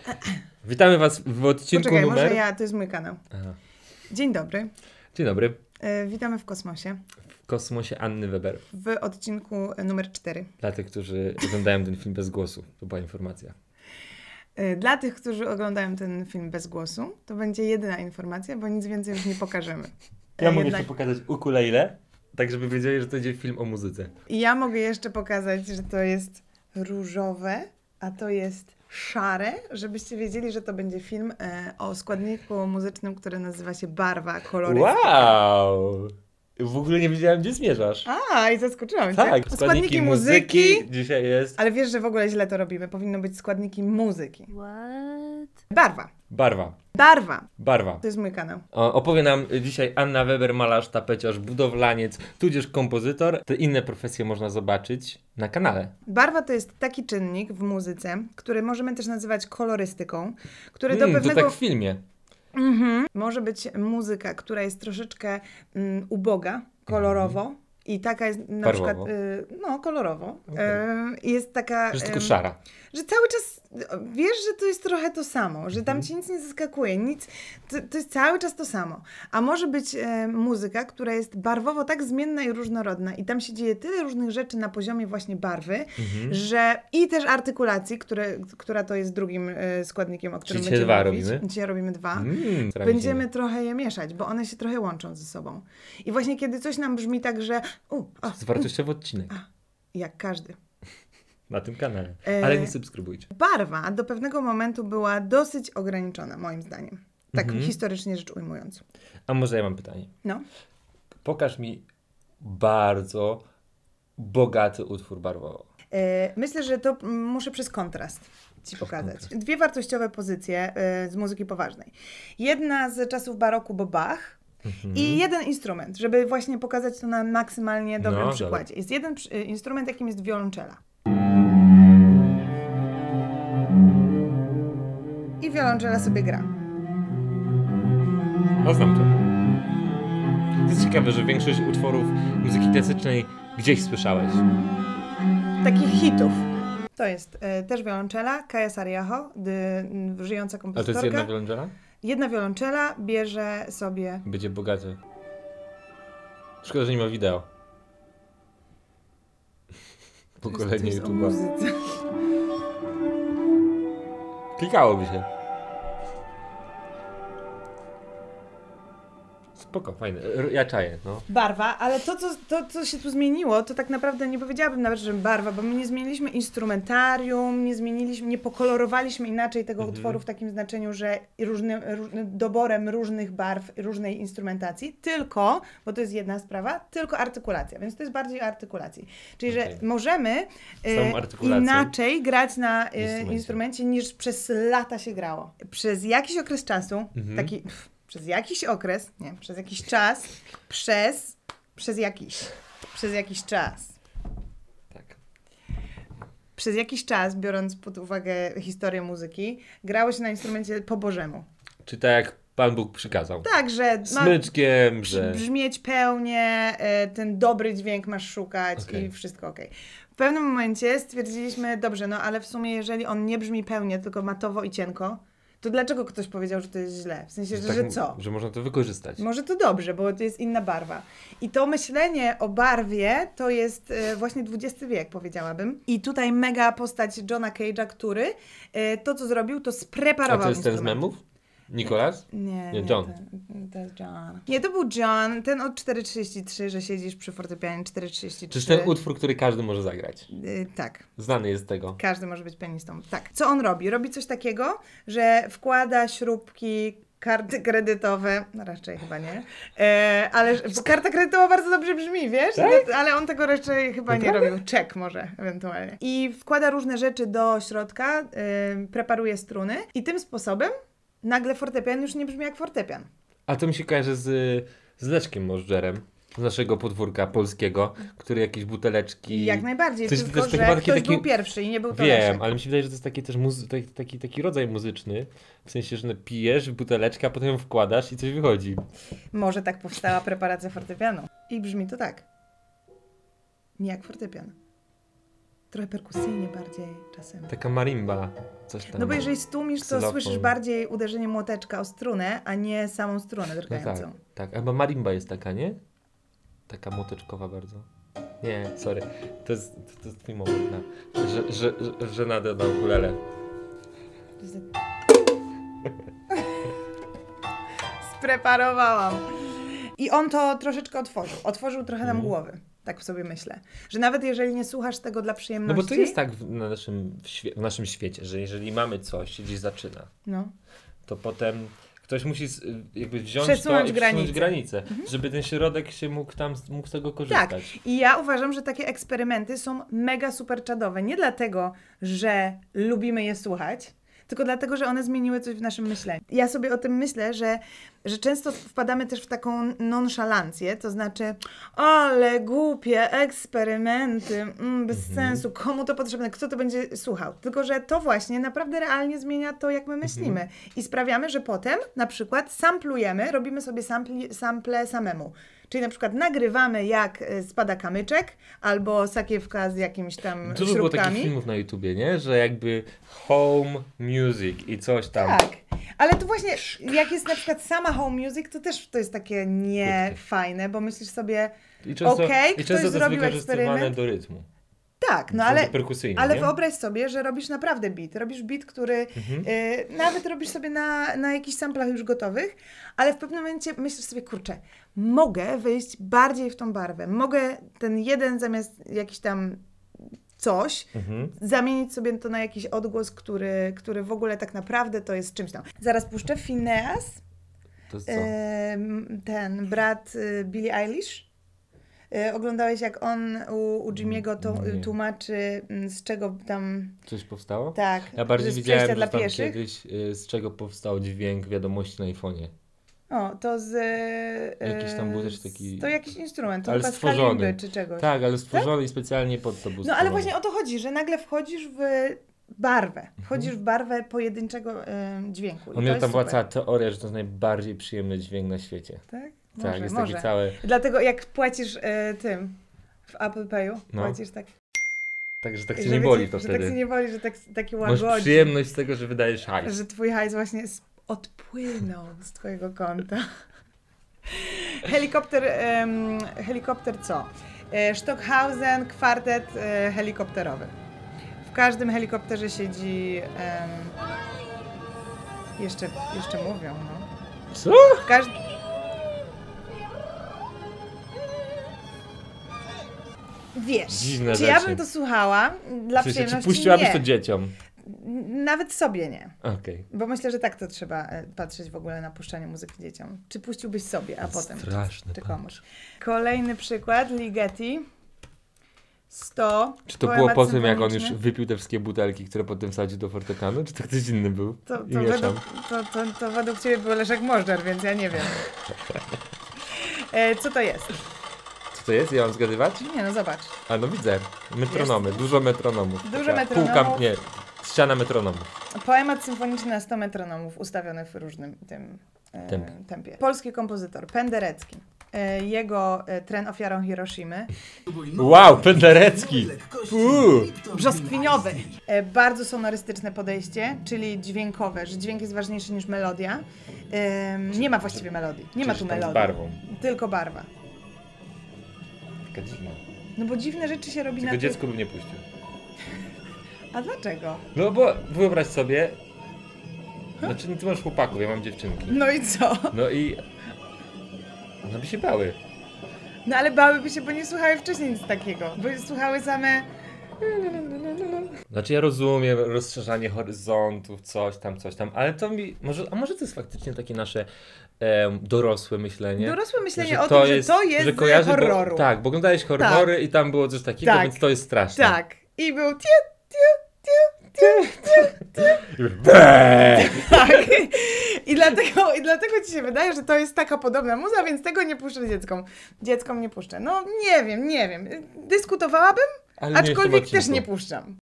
Witamy was w odcinku Poczekaj, numer... może ja, to jest mój kanał. Aha. Dzień dobry. Dzień dobry. Witamy w kosmosie. W kosmosie Anny Weber. W odcinku numer 4. Dla tych, którzy oglądają ten film bez głosu. To była informacja. Dla tych, którzy oglądają ten film bez głosu, to będzie jedyna informacja, bo nic więcej już nie pokażemy. Ja mogę jeszcze pokazać ukulele, tak żeby wiedzieli, że to będzie film o muzyce. Ja mogę jeszcze pokazać, że to jest różowe, a to jest szare, żebyście wiedzieli, że to będzie film o składniku muzycznym, który nazywa się barwa kolorystyczna. Wow! W ogóle nie wiedziałem, gdzie zmierzasz. I zaskoczyłam cię. Tak, składniki muzyki dzisiaj jest. Ale wiesz, że w ogóle źle to robimy. Powinno być składniki muzyki. What? Barwa. Barwa. Barwa. Barwa. To jest mój kanał. Opowie nam dzisiaj Anna Weber, malarz, tapeciarz, budowlaniec, tudzież kompozytor. Te inne profesje można zobaczyć na kanale. Barwa to jest taki czynnik w muzyce, który możemy też nazywać kolorystyką, który do To pewnego... tak w filmie. Może być muzyka, która jest troszeczkę uboga, kolorowo. I taka jest na Barwowo. przykład, kolorowo. Okay. Jest taka... Że jest tylko szara. Że cały czas wiesz, że to jest trochę to samo, że tam cię nic nie zaskakuje, to jest cały czas to samo. A może być muzyka, która jest barwowo tak zmienna i różnorodna i tam się dzieje tyle różnych rzeczy na poziomie właśnie barwy, że i też artykulacji, która to jest drugim składnikiem, o którym Czyli będziemy dwa mówić. robimy? Dzisiaj robimy dwa. Będziemy Będziemy trochę je mieszać, bo one się trochę łączą ze sobą. I właśnie kiedy coś nam brzmi tak, że Zwartościowy odcinek. jak każdy. Na tym kanale. Ale nie subskrybujcie. Barwa do pewnego momentu była dosyć ograniczona, moim zdaniem. Tak historycznie rzecz ujmując. A może ja mam pytanie. No. Pokaż mi bardzo bogaty utwór barwowo. Myślę, że to muszę przez kontrast ci pokazać. Dwie wartościowe pozycje z muzyki poważnej. Jedna z czasów baroku, bo Bach. I jeden instrument, żeby właśnie pokazać to na maksymalnie dobrym przykładzie. Jest jeden instrument, jakim jest wiolonczela. I wiolonczela sobie gra. No znam to. To jest ciekawe, że większość utworów muzyki klasycznej gdzieś słyszałeś. Takich hitów. To jest też wiolonczela, Kaja Saariaho, żyjąca A to kompozytorka. jest jedna wiolonczela? Jedna wiolonczela bierze sobie... Będzie bogaty. Szkoda, że nie ma wideo. Pokolenie To jest o YouTube'a. muzyce. Klikałoby się. Spoko, fajne. Ja czaję, no. Barwa, ale to, co się tu zmieniło, to tak naprawdę nie powiedziałabym nawet, że barwa, bo my nie zmieniliśmy instrumentarium, nie pokolorowaliśmy inaczej tego utworu w takim znaczeniu, że doborem różnych barw, różnej instrumentacji, tylko, bo to jest jedna sprawa, tylko artykulacja, więc to jest bardziej o artykulacji. Czyli, że możemy inaczej grać na instrumencie niż przez lata się grało. Przez jakiś okres czasu, przez jakiś czas, przez jakiś czas. Tak. Przez jakiś czas, biorąc pod uwagę historię muzyki, grało się na instrumencie po Bożemu. Czy tak jak Pan Bóg przykazał? Tak, że smyczkiem, że... brzmieć pełnie, ten dobry dźwięk masz szukać i wszystko okej. W pewnym momencie stwierdziliśmy, dobrze, ale w sumie jeżeli on nie brzmi pełnie, tylko matowo i cienko, to dlaczego ktoś powiedział, że to jest źle? W sensie, że co? Że można to wykorzystać. Może to dobrze, bo to jest inna barwa. I to myślenie o barwie to jest właśnie XX wiek, powiedziałabym. I tutaj mega postać Johna Cage'a, który to, co zrobił, to spreparował. A to jest ten z memów? Nikolas? Nie, John. To jest John. Nie, to był John, ten od 4.33, że siedzisz przy fortepianie 4.33. To jest ten utwór, który każdy może zagrać. Tak. Znany jest z tego. Każdy może być pianistą. Tak. Co on robi? Robi coś takiego, że wkłada śrubki, karty kredytowe, raczej chyba nie, ale karta kredytowa bardzo dobrze brzmi, wiesz? Tak? Ale on tego raczej chyba nie robił. Czek może ewentualnie. I wkłada różne rzeczy do środka, preparuje struny i tym sposobem nagle fortepian już nie brzmi jak fortepian. A to mi się kojarzy z Leszkiem Możdżerem, z naszego podwórka polskiego, który jakieś buteleczki... Jak najbardziej, Coś, tylko też że ktoś był pierwszy i nie był to Leszek. Wiem, ale mi się wydaje, że to jest taki też taki rodzaj muzyczny, w sensie, że pijesz buteleczkę, a potem ją wkładasz i coś wychodzi. Może tak powstała preparacja fortepianu. I brzmi to tak. Nie jak fortepian. trochę perkusyjnie bardziej czasem. Taka marimba, coś tam. No bo jeżeli stłumisz, to Ksylofon. słyszysz bardziej uderzenie młoteczka o strunę, a nie samą strunę No drgającą. tak, tak. Chyba marimba jest taka, nie? Taka młoteczkowa bardzo. Nie, sorry. To jest twój moment na... Że nadę na ukulele. Spreparowałam. I on to troszeczkę otworzył. Otworzył trochę nam głowy. Tak sobie myślę. Że nawet jeżeli nie słuchasz tego dla No przyjemności... bo to jest tak w naszym świecie, że jeżeli mamy coś, się gdzieś zaczyna, No. to potem ktoś musi jakby wziąć Przesunąć to i przesunąć granicę. granicę, żeby ten środek się mógł z tego korzystać. Tak. I ja uważam, że takie eksperymenty są mega super czadowe. Nie dlatego, że lubimy je słuchać, tylko dlatego, że one zmieniły coś w naszym myśleniu. Ja sobie o tym myślę, że często wpadamy też w taką nonszalancję, to znaczy, ale głupie eksperymenty, bez sensu, komu to potrzebne, kto to będzie słuchał. Tylko, że to właśnie naprawdę realnie zmienia to, jak my myślimy. I sprawiamy, że potem na przykład samplujemy, robimy sobie sample samemu. Czyli na przykład nagrywamy, jak spada kamyczek, albo sakiewka z jakimiś tam Dużo było takich śrubkami. filmów na YouTubie, nie? Że jakby home music i coś tam. Tak, ale to właśnie, jak jest na przykład sama home music, to też to jest takie niefajne, bo myślisz sobie, I często, okej, i ktoś często to jest zrobił wykorzystywane eksperyment. do rytmu. Tak, no ale, Perkusyjnie, ale nie? wyobraź sobie, że robisz naprawdę beat. Robisz beat, który nawet robisz sobie na jakichś samplach już gotowych, ale w pewnym momencie myślisz sobie, kurczę, mogę wyjść bardziej w tą barwę. Mogę ten jeden zamiast jakiś tam coś, zamienić sobie to na jakiś odgłos, który w ogóle tak naprawdę to jest czymś tam. Zaraz puszczę Phineas, To jest co? ten brat Billie Eilish. Oglądałeś, jak on u Jimmy'ego Nie. tłumaczy, z czego tam... Coś powstało? Tak, Ja bardziej że z przejścia widziałem, dla że tam pieszych. kiedyś z czego powstał dźwięk wiadomości na iPhone'ie. O, to z... Jakiś tam był też taki- To jakiś instrument, to Ale chyba z stworzony. kalimby czy czegoś. Tak, ale stworzony i specjalnie pod to był No stworzony. ale właśnie o to chodzi, że nagle wchodzisz w barwę. Wchodzisz w barwę pojedynczego dźwięku. On miał tam była cała teoria, że to jest najbardziej przyjemny dźwięk na świecie. Tak? Tak, Może, jest może. taki cały... Dlatego jak płacisz tym w Apple Pay'u, No. płacisz tak... Tak, że tak cię że nie wiecie, boli to że tak wtedy. się nie boli, że taki Masz łagodzi. przyjemność z tego, że wydajesz hajs. Że twój hajs właśnie odpłynął z twojego konta. Helikopter co? Stockhausen, kwartet helikopterowy. W każdym helikopterze siedzi... Jeszcze mówią, no. Co? W każdym... Wiesz, Dziwne czy ja rzeczy. bym to słuchała dla W sensie, czy przyjemności? puściłabyś Nie. to dzieciom? Nawet sobie nie. Okej. Bo myślę, że tak to trzeba patrzeć w ogóle na puszczanie muzyki dzieciom. Czy puściłbyś sobie, a potem Straszne czy pan. komuś. Kolejny przykład, Ligeti. 100. Czy to było poemat po tym, jak on już symfoniczny. wypił te wszystkie butelki, które potem wsadził do fortepianu? Czy to ktoś inny był? To, I mieszam. to według Ciebie był Leszek Możdżer, więc ja nie wiem. Co to jest? Co to jest? Ja mam zgadywać? Nie no, zobacz. A no widzę. Metronomy. Dużo metronomów. Dużo Taka metronomów. Półka, nie. Ściana metronomów. Poemat symfoniczny na 100 metronomów ustawiony w różnym tym tempie. Polski kompozytor, Penderecki. Jego Tren ofiarą Hiroshimy. Wow, Penderecki! Brzoskwiniowy. Bardzo sonorystyczne podejście, czyli dźwiękowe, że dźwięk jest ważniejszy niż melodia. Nie ma właściwie melodii. Nie ma tu Czyż tam z melodii. barwą. Tylko barwa. Taka dziwna. No bo dziwne rzeczy się robi Tylko na dziecko bym nie puścił. A dlaczego? No bo wyobraź sobie... Znaczy, ty masz chłopaków, ja mam dziewczynki. No i co? No i... One by się bały. No ale bałyby się, bo nie słuchały wcześniej nic takiego. Bo słuchały same... Znaczy ja rozumiem rozszerzanie horyzontów, coś tam, ale to mi... A może to jest faktycznie takie nasze dorosłe myślenie? Dorosłe myślenie Że o tym, że to jest że kojarzy, horroru. Bo, tak, bo oglądałeś horrory i tam było coś takiego, Tak. więc to jest straszne. Tak. I był Bee! tak. I dlatego ci się wydaje, że to jest taka podobna muza, więc tego nie puszczę dzieckom. Dzieckom nie puszczę. No nie wiem. Dyskutowałabym, Ale nie w tym aczkolwiek też odcinku. nie puszczam.